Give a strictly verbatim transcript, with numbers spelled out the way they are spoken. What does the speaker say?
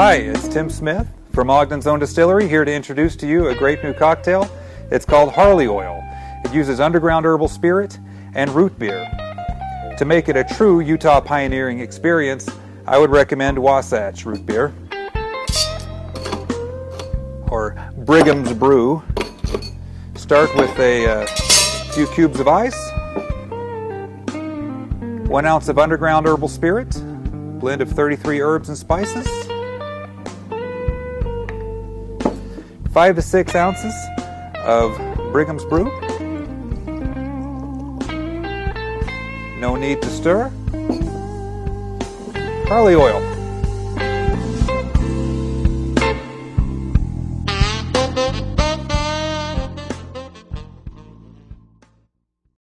Hi, it's Tim Smith from Ogden's Own Distillery, here to introduce to you a great new cocktail. It's called Harley Oil. It uses underground herbal spirit and root beer. To make it a true Utah pioneering experience, I would recommend Wasatch root beer or Brigham's Brew. Start with a uh, few cubes of ice, one ounce of underground herbal spirit, blend of thirty-three herbs and spices, five to six ounces of Brigham's Brew. No need to stir. Harley Oil.